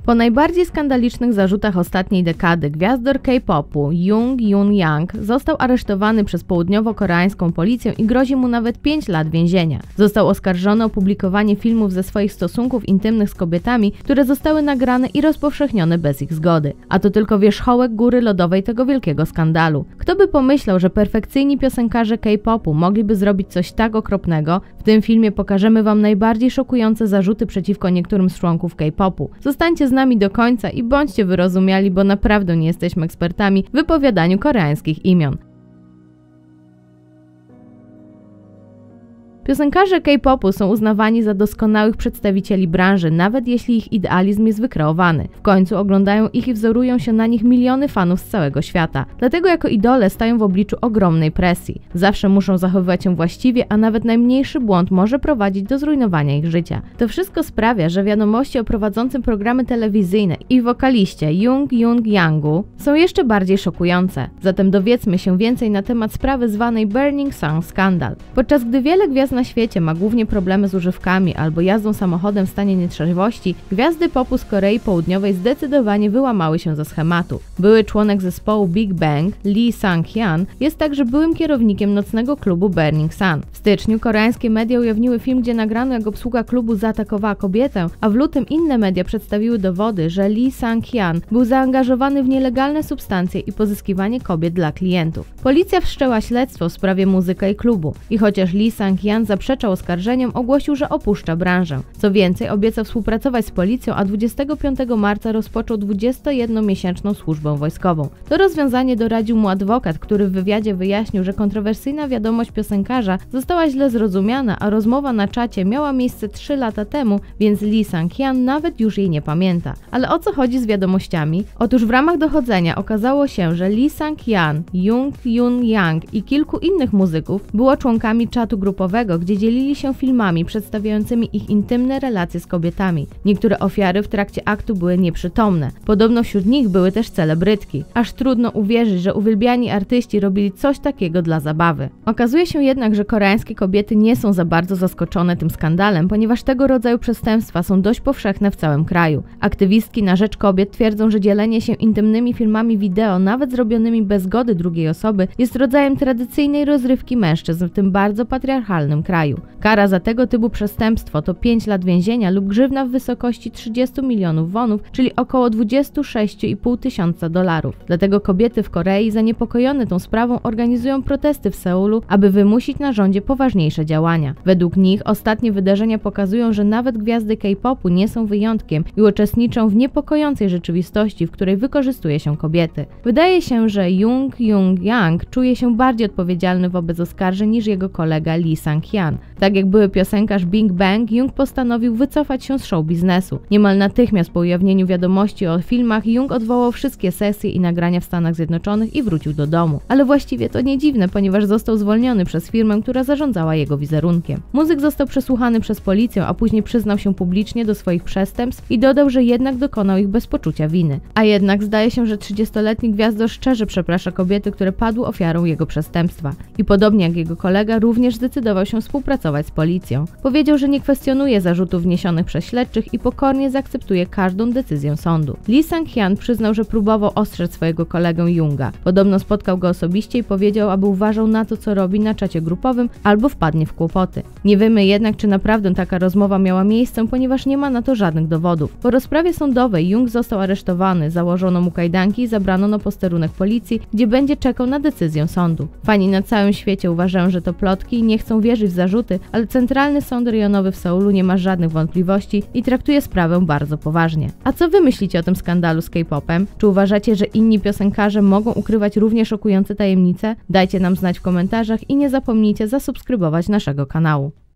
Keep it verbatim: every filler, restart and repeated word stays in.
Po najbardziej skandalicznych zarzutach ostatniej dekady gwiazdor K-popu Jung Joon-yang został aresztowany przez południowo-koreańską policję i grozi mu nawet pięć lat więzienia. Został oskarżony o publikowanie filmów ze swoich stosunków intymnych z kobietami, które zostały nagrane i rozpowszechnione bez ich zgody. A to tylko wierzchołek góry lodowej tego wielkiego skandalu. Kto by pomyślał, że perfekcyjni piosenkarze K-popu mogliby zrobić coś tak okropnego? W tym filmie pokażemy wam najbardziej szokujące zarzuty przeciwko niektórym z członków K-popu. Zostańcie z nami do końca i bądźcie wyrozumiali, bo naprawdę nie jesteśmy ekspertami w wypowiadaniu koreańskich imion. Piosenkarze K-popu są uznawani za doskonałych przedstawicieli branży, nawet jeśli ich idealizm jest wykreowany. W końcu oglądają ich i wzorują się na nich miliony fanów z całego świata. Dlatego jako idole stają w obliczu ogromnej presji. Zawsze muszą zachowywać się właściwie, a nawet najmniejszy błąd może prowadzić do zrujnowania ich życia. To wszystko sprawia, że wiadomości o prowadzącym programy telewizyjne i wokaliście Jung Joon-yangu są jeszcze bardziej szokujące. Zatem dowiedzmy się więcej na temat sprawy zwanej Burning Sun Scandal. Podczas gdy wiele gwiazd na świecie ma głównie problemy z używkami albo jazdą samochodem w stanie nietrzeźwości, gwiazdy popu z Korei Południowej zdecydowanie wyłamały się ze schematu. Były członek zespołu Big Bang, Lee Sang-hyun, jest także byłym kierownikiem nocnego klubu Burning Sun. W styczniu koreańskie media ujawniły film, gdzie nagrano, jak obsługa klubu zaatakowała kobietę, a w lutym inne media przedstawiły dowody, że Lee Sang-hyun był zaangażowany w nielegalne substancje i pozyskiwanie kobiet dla klientów. Policja wszczęła śledztwo w sprawie muzyka i klubu i chociaż Lee Sang-hyun zaprzeczał oskarżeniom, ogłosił, że opuszcza branżę. Co więcej, obiecał współpracować z policją, a dwudziestego piątego marca rozpoczął dwudziestojednomiesięczną służbę wojskową. To rozwiązanie doradził mu adwokat, który w wywiadzie wyjaśnił, że kontrowersyjna wiadomość piosenkarza została źle zrozumiana, a rozmowa na czacie miała miejsce trzy lata temu, więc Lee Sang-hyun nawet już jej nie pamięta. Ale o co chodzi z wiadomościami? Otóż w ramach dochodzenia okazało się, że Lee Sang-hyun, Jung Joon-yang i kilku innych muzyków było członkami czatu grupowego, gdzie dzielili się filmami przedstawiającymi ich intymne relacje z kobietami. Niektóre ofiary w trakcie aktu były nieprzytomne. Podobno wśród nich były też celebrytki. Aż trudno uwierzyć, że uwielbiani artyści robili coś takiego dla zabawy. Okazuje się jednak, że koreańskie kobiety nie są za bardzo zaskoczone tym skandalem, ponieważ tego rodzaju przestępstwa są dość powszechne w całym kraju. Aktywistki na rzecz kobiet twierdzą, że dzielenie się intymnymi filmami wideo, nawet zrobionymi bez zgody drugiej osoby, jest rodzajem tradycyjnej rozrywki mężczyzn w tym bardzo patriarchalnym kraju. Kara za tego typu przestępstwo to pięć lat więzienia lub grzywna w wysokości trzydziestu milionów wonów, czyli około dwadzieścia sześć i pół tysiąca dolarów. Dlatego kobiety w Korei zaniepokojone tą sprawą organizują protesty w Seulu, aby wymusić na rządzie poważniejsze działania. Według nich ostatnie wydarzenia pokazują, że nawet gwiazdy K-popu nie są wyjątkiem i uczestniczą w niepokojącej rzeczywistości, w której wykorzystuje się kobiety. Wydaje się, że Jung Joon-yang czuje się bardziej odpowiedzialny wobec oskarżeń niż jego kolega Lee Sang-hyun. Tak jak były piosenkarz Big Bang, Jung postanowił wycofać się z show biznesu. Niemal natychmiast po ujawnieniu wiadomości o filmach, Jung odwołał wszystkie sesje i nagrania w Stanach Zjednoczonych i wrócił do domu. Ale właściwie to nie dziwne, ponieważ został zwolniony przez firmę, która zarządzała jego wizerunkiem. Muzyk został przesłuchany przez policję, a później przyznał się publicznie do swoich przestępstw i dodał, że jednak dokonał ich bez poczucia winy. A jednak zdaje się, że trzydziestoletni gwiazdor szczerze przeprasza kobiety, które padły ofiarą jego przestępstwa. I podobnie jak jego kolega, również zdecydował się współpracować z policją. Powiedział, że nie kwestionuje zarzutów wniesionych przez śledczych i pokornie zaakceptuje każdą decyzję sądu. Lee Sang-hyun przyznał, że próbował ostrzec swojego kolegę Junga. Podobno spotkał go osobiście i powiedział, aby uważał na to, co robi na czacie grupowym, albo wpadnie w kłopoty. Nie wiemy jednak, czy naprawdę taka rozmowa miała miejsce, ponieważ nie ma na to żadnych dowodów. Po rozprawie sądowej Jung został aresztowany, założono mu kajdanki i zabrano na posterunek policji, gdzie będzie czekał na decyzję sądu. Fani na całym świecie uważają, że to plotki i nie chcą wierzyć w zarzuty, ale Centralny Sąd Rejonowy w Seulu nie ma żadnych wątpliwości i traktuje sprawę bardzo poważnie. A co wy myślicie o tym skandalu z K-popem? Czy uważacie, że inni piosenkarze mogą ukrywać równie szokujące tajemnice? Dajcie nam znać w komentarzach i nie zapomnijcie zasubskrybować naszego kanału.